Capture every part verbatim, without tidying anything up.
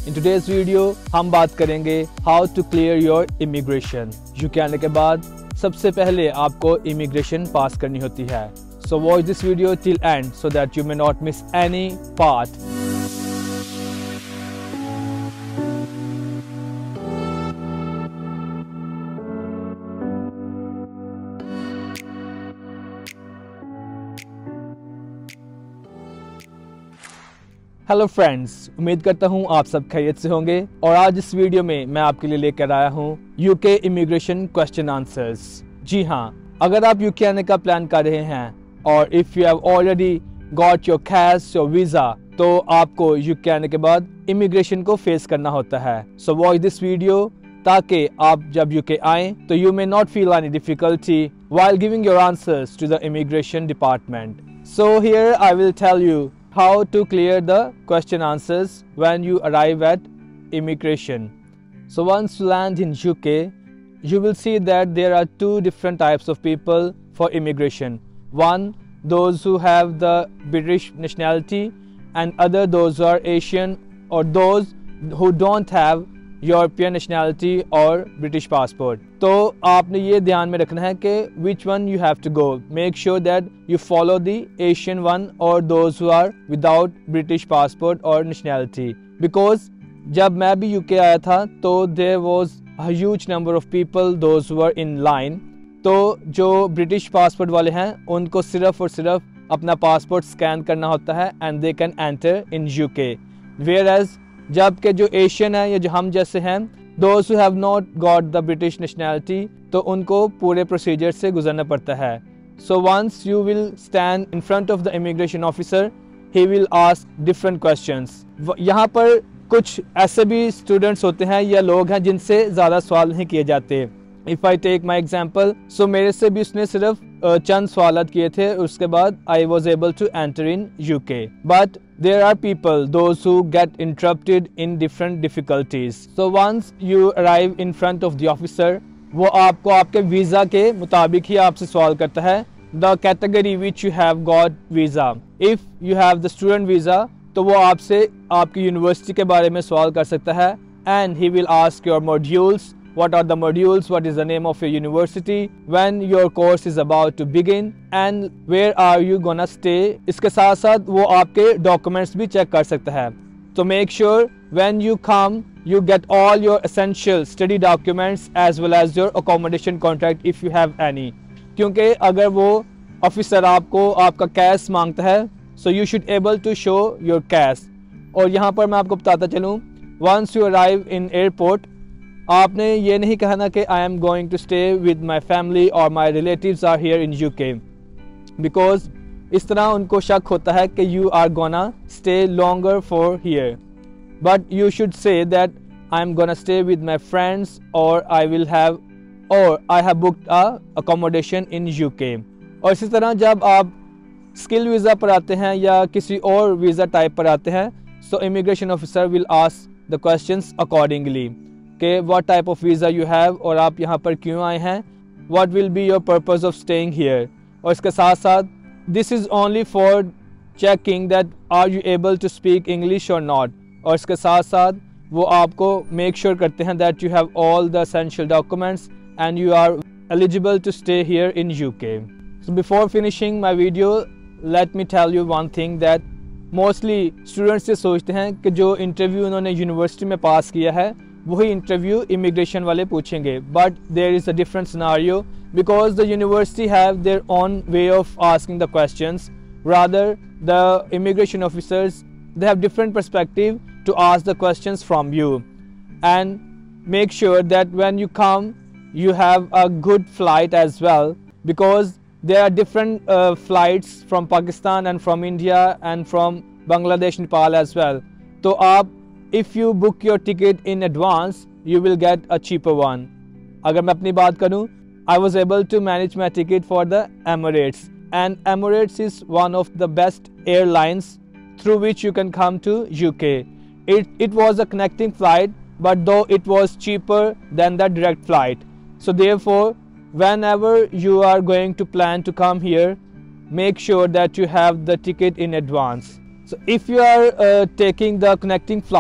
In today's video हम बात करेंगे how to clear your immigration. UK आने के बाद सबसे पहले आपको इमिग्रेशन पास करनी होती है। So watch this video till end so that you may not miss any part. Hello friends, उम्मीद करता हूँ आप सब खैरियत से होंगे और आज इस वीडियो में मैं आपके लिए लेकर आया हूँ यूके इमिग्रेशन क्वेश्चन आंसर्स। जी हाँ, अगर आप यूके आने का प्लान कर रहे हैं और if you have already got your cash your visa, तो आपको यूके आने के बाद इमिग्रेशन को फेस करना होता है। सो वॉच दिस वीडियो ताकि आप जब यूके आएँ तो you may not feel any difficulty while giving your answers to the immigration department. So here I will tell you how to clear the question answers when you arrive at immigration. So once you land in U K, you will see that there are two different types of people for immigration. One, those who have the British nationality, and other those who are Asian or those who don't have European nationality और British passport. तो आपने ये ध्यान में रखना है कि which one you have to go. Make sure that you follow the Asian one और those who are without British passport और नेशनैलिटी। बिकॉज जब मैं भी यूके आया था तो there was a huge number of people those who are in line. तो जो ब्रिटिश पासपोर्ट वाले हैं उनको सिर्फ और सिर्फ अपना पासपोर्ट स्कैन करना होता है and they can enter in UK. Whereas जबकि जो एशियन है या जो हम जैसे हैं, those who have not got the British nationality, तो उनको पूरे प्रोसीजर से गुजरना पड़ता है। So once you will stand in front of the immigration officer, he will ask different questions. यहाँ पर कुछ ऐसे भी स्टूडेंट्स होते हैं या लोग हैं जिनसे ज़्यादा सवाल नहीं किए जाते। If I take my example, so मेरे से भी उसने सिर्फ चंद सवाल किए थे, उसके बाद I was able to enter in UK. But there are people those who get interrupted in different difficulties. So once you arrive in front of the officer, वो आपको आपके वीज़ा के मुताबिक ही आपसे सवाल करता है the category which you have got visa. If you have the student visa, तो वो आपसे आपकी यूनिवर्सिटी के बारे में सवाल कर सकता है and he will ask your modules. What are the modules? What is the name of your university? When your course is about to begin? And where are you gonna stay? इसके साथ साथ वो आपके documents भी check कर सकता है। So make sure when you come, you get all your essential study documents as well as your accommodation contract if you have any. क्योंकि अगर वो ऑफिसर आपको आपका कैश मांगता है, so you should able to show your cash. और यहाँ पर मैं आपको बताता चलूँ, once you arrive in airport, आपने ये नहीं कहना कि I am going to stay with my family और my relatives are here in UK, because इस तरह उनको शक होता है कि you are gonna stay longer for here. But you should say that I am gonna stay with my friends और I will have और I have booked a accommodation in UK. और इसी तरह जब आप स्किल वीज़ा पर आते हैं या किसी और वीज़ा टाइप पर आते हैं, so immigration officer will ask the questions accordingly कि what type of visa you have और आप यहाँ पर क्यों आए हैं, what will be your purpose of staying here. और इसके साथ साथ this is only for checking that are you able to speak English और नॉट। और इसके साथ साथ वो आपको मेक श्योर करते हैं that you have all the essential documents and you are eligible to stay here in UK. So before finishing my video, let me tell you one thing that mostly students ये सोचते हैं कि जो interview उन्होंने university में पास किया है वही इंटरव्यू इमिग्रेशन वाले पूछेंगे। But there is a different scenario because the university have their own way of asking the questions, rather the immigration officers they have different perspective to ask the questions from you. And make sure that when you come you have a good flight as well, because there are different uh, flights from Pakistan and from India and from Bangladesh, Nepal as well. So aap if you book your ticket in advance you will get a cheaper one. अगर मैं अपनी बात करूँ, I was able to manage my ticket for the Emirates, and Emirates is one of the best airlines through which you can come to U K. It, it was a connecting flight, but though it was cheaper than the direct flight. So therefore, whenever you are going to plan to come here, make sure that you have the ticket in advance. So if you are uh, taking the connecting flight,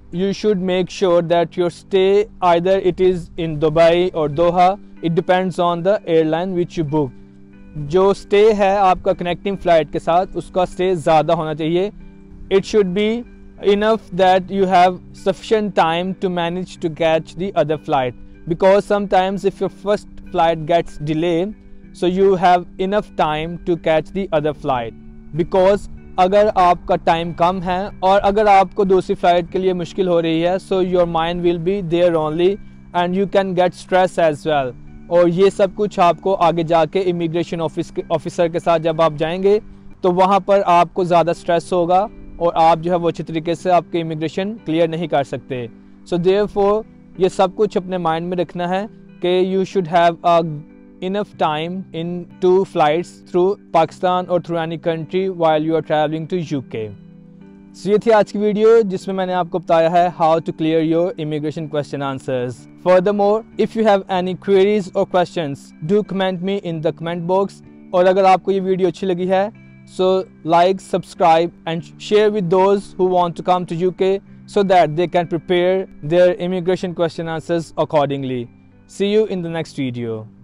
you should make sure that your stay, either it is in Dubai or Doha, it depends on the airline which you book. जो stay है आपका connecting flight के साथ, उसका stay ज़्यादा होना चाहिए. It should be enough that you have sufficient time to manage to catch the other flight, because sometimes if your first flight gets delayed, so you have enough time to catch the other flight. Because अगर आपका time कम है और अगर आपको दूसरी flight के लिए मुश्किल हो रही है, so your mind will be there only and you can get stress as well. और ये सब कुछ आपको आगे जाके इमिग्रेशन ऑफिस के ऑफिसर के साथ जब आप जाएंगे तो वहाँ पर आपको ज़्यादा स्ट्रेस होगा और आप जो है वो अच्छी तरीके से आपके इमिग्रेशन क्लियर नहीं कर सकते. सो देयरफॉर ये सब कुछ अपने माइंड में रखना है कि you should have a enough time in two flights through Pakistan or through any country while you are traveling to U K. So ये थी आज की वीडियो जिसमें मैंने आपको बताया है how to clear your immigration question answers. Furthermore, if you have any queries or questions, do comment me in the comment box. और अगर आपको ये वीडियो अच्छी लगी है, so like, subscribe and share with those who want to come to U K so that they can prepare their immigration question answers accordingly. See you in the next video.